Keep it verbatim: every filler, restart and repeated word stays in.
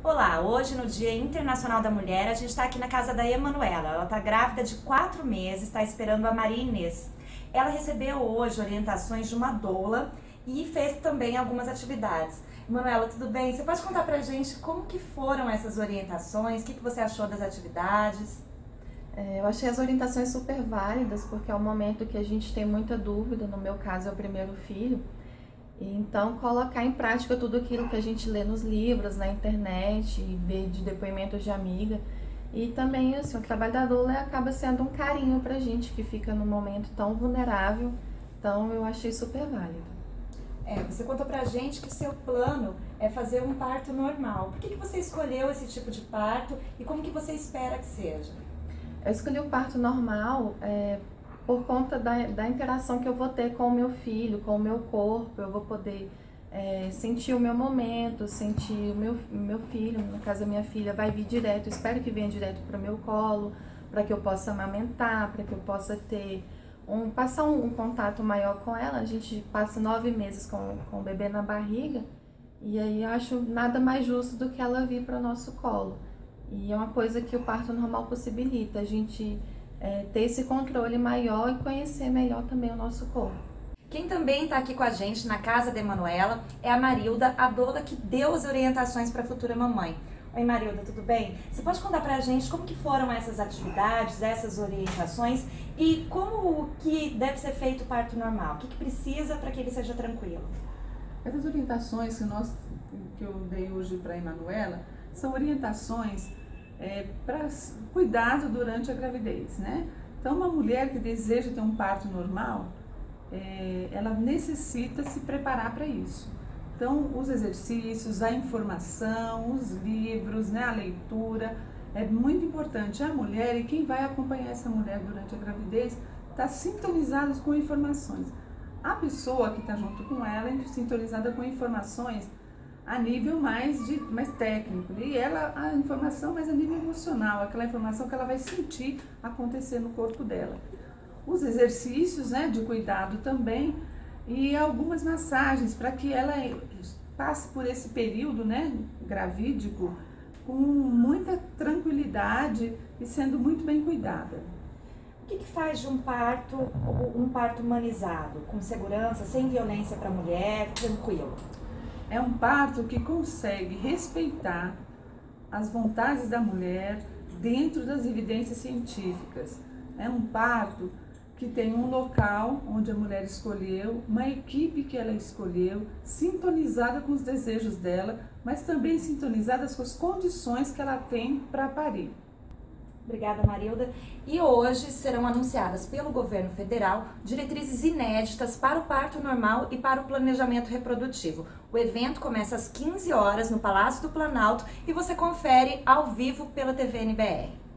Olá, hoje no Dia Internacional da Mulher, a gente está aqui na casa da Emanuela. Ela está grávida de quatro meses, está esperando a Maria Inês. Ela recebeu hoje orientações de uma doula e fez também algumas atividades. Emanuela, tudo bem? Você pode contar pra gente como que foram essas orientações? O que, que você achou das atividades? É, eu achei as orientações super válidas, porque é um momento que a gente tem muita dúvida, no meu caso é o primeiro filho. Então, colocar em prática tudo aquilo que a gente lê nos livros, na internet, ver de depoimentos de amiga. E também, assim, o trabalho da doula acaba sendo um carinho pra gente que fica num momento tão vulnerável. Então, eu achei super válido. É, você contou pra gente que o seu plano é fazer um parto normal. Por que, que você escolheu esse tipo de parto e como que você espera que seja? Eu escolhi o parto normal é, por conta da, da interação que eu vou ter com o meu filho, com o meu corpo. Eu vou poder é, sentir o meu momento, sentir o meu, meu filho, no caso a minha filha, vai vir direto, espero que venha direto para o meu colo, para que eu possa amamentar, para que eu possa ter um, passar um, um contato maior com ela. A gente passa nove meses com, com o bebê na barriga e aí eu acho nada mais justo do que ela vir para o nosso colo. E é uma coisa que o parto normal possibilita, a gente é, ter esse controle maior e conhecer melhor também o nosso corpo. Quem também está aqui com a gente na casa da Emanuela é a Marilda, a doula que deu as orientações para a futura mamãe. Oi Marilda, tudo bem? Você pode contar pra gente como que foram essas atividades, essas orientações e como que deve ser feito o parto normal? O que, que precisa para que ele seja tranquilo? Essas orientações que, nós, que eu dei hoje para a Emanuela são orientações é, para cuidado durante a gravidez, né? Então, uma mulher que deseja ter um parto normal, é, ela necessita se preparar para isso. Então, os exercícios, a informação, os livros, né, a leitura, é muito importante. A mulher e quem vai acompanhar essa mulher durante a gravidez está sintonizado com informações. A pessoa que está junto com ela é sintonizada com informações a nível mais, de, mais técnico, e ela a informação mais a nível emocional, aquela informação que ela vai sentir acontecer no corpo dela. Os exercícios, né, de cuidado também, e algumas massagens para que ela passe por esse período, né, gravídico com muita tranquilidade e sendo muito bem cuidada. O que, que faz de um parto, um parto humanizado, com segurança, sem violência para a mulher, tranquilo? É um parto que consegue respeitar as vontades da mulher dentro das evidências científicas. É um parto que tem um local onde a mulher escolheu, uma equipe que ela escolheu, sintonizada com os desejos dela, mas também sintonizadas com as condições que ela tem para parir. Obrigada, Marilda. E hoje serão anunciadas pelo governo federal diretrizes inéditas para o parto normal e para o planejamento reprodutivo. O evento começa às quinze horas no Palácio do Planalto e você confere ao vivo pela T V N B R.